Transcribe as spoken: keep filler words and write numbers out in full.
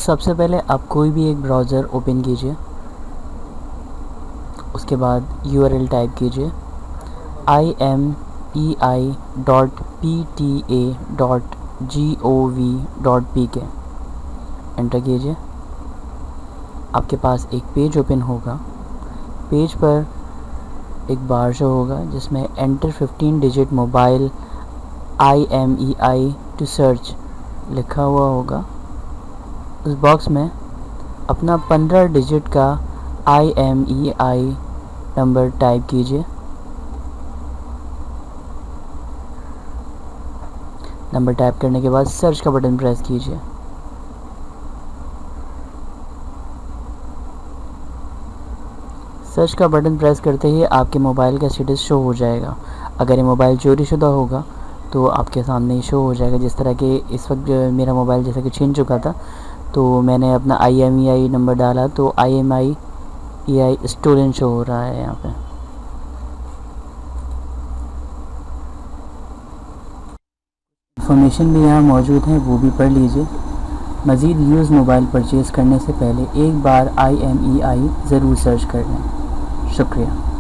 सबसे पहले आप कोई भी एक ब्राउज़र ओपन कीजिए, उसके बाद यू आर एल टाइप कीजिए I M E I dot P T A dot G O V dot P K, enter कीजिए। आपके पास एक पेज ओपन होगा। पेज पर एक बार शो होगा जिसमें enter fifteen digit mobile I M E I to search लिखा हुआ होगा। उस बॉक्स में अपना पंद्रह डिजिट का I M E I number type कीजिए। नंबर टाइप करने के बाद सर्च का बटन प्रेस कीजिए। सर्च का बटन प्रेस करते ही आपके मोबाइल का स्टेटस शो हो जाएगा। अगर ये मोबाइल चोरी शुदा होगा तो आपके सामने ही शो हो जाएगा। जिस तरह के इस वक्त मेरा मोबाइल जैसा कि छीन चुका था, तो मैंने अपना आई एम ई आई नंबर डाला तो I M I E I stolen show हो रहा है। यहाँ पे इंफॉर्मेशन भी यहाँ मौजूद है, वो भी पढ़ लीजिए। मज़ीद यूज़ मोबाइल परचेज़ करने से पहले एक बार आई एम ई आई ज़रूर सर्च कर लें। शुक्रिया।